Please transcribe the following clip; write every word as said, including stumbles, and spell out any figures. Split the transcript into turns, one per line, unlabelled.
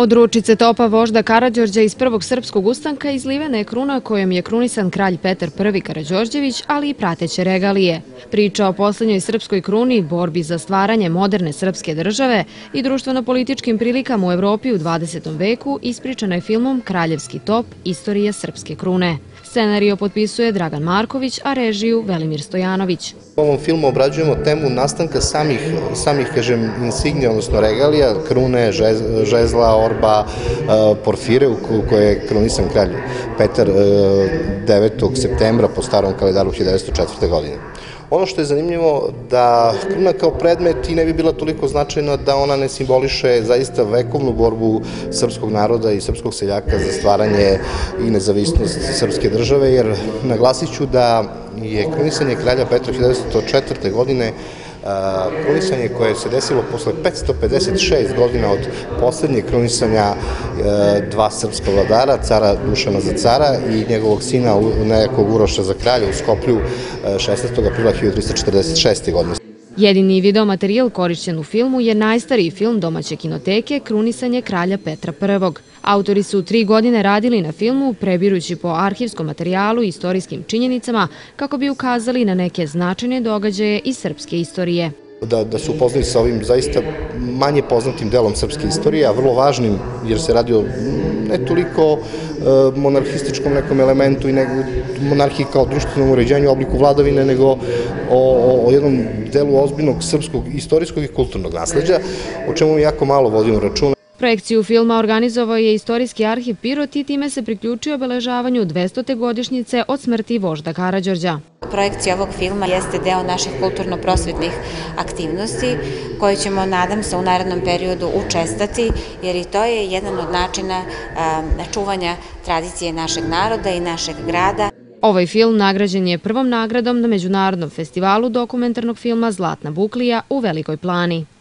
Od ručice topa vožda Karađorđa iz prvog srpskog ustanka izlivena je kruna kojom je krunisan kralj Petar Prvi Karađorđević, ali i prateće regalije. Priča o posljednjoj srpskoj kruni, borbi za stvaranje moderne srpske države i društveno-političkim prilikama u Evropi u dvadesetom veku ispričana je filmom Kraljevski top – Istorija srpske krune. Scenario potpisuje Dragan Marković, a režiju Velimir Stojanović.
U ovom filmu obrađujemo temu nastanka samih, samih kažem, insignija, odnosno regalija, krune, žezla, orba, porfire u koje je krunisan kralj Petar devetog septembra po starom kalendaru hiljadu devetsto četvrte. godine. Ono što je zanimljivo da kruna kao predmet i ne bi bila toliko značajna da ona ne simboliše zaista vekovnu borbu srpskog naroda i srpskog seljaka za stvaranje i nezavisnost srpske države, jer naglasit ću da je krunisanje kralja Petra hiljadu devetsto četvrte. godine krunisanje koje se desilo posle petsto pedeset šest godina od poslednjeg krunisanja dva srpska vladara, cara Dušana za cara i njegovog sina nekog Uroša za kralja u Skoplju šesnaestog aprila hiljadu trista četrdeset šeste. godine.
Jedini videomaterijal korišćen u filmu je najstariji film domaće kinoteke Krunisanje kralja Petra Prvog. Autori su tri godine radili na filmu, prebirujući po arhivskom materijalu i istorijskim činjenicama kako bi ukazali na neke značajne događaje iz srpske istorije.
Da su upoznali sa ovim zaista manje poznatim delom srpske istorije, a vrlo važnim jer se radi o ne toliko monarhističkom nekom elementu i monarhiji kao društvenom uređenju, obliku vladavine, nego o jednom delu ozbiljnog srpskog istorijskog i kulturnog nasleđa, o čemu mi jako malo vodimo računa.
Projekciju filma organizovao je Istorijski arhiv Pirot i time se priključio obeležavanju dvestote godišnjice od smrti vožda Karađorđa.
Projekcija ovog filma jeste deo naših kulturno-prosvetnih aktivnosti koje ćemo, nadam se, u narednom periodu učestati, jer i to je jedan od načina čuvanja tradicije našeg naroda i našeg grada.
Ovaj film nagrađen je prvom nagradom na Međunarodnom festivalu dokumentarnog filma Zlatna buklija u Velikoj Plani.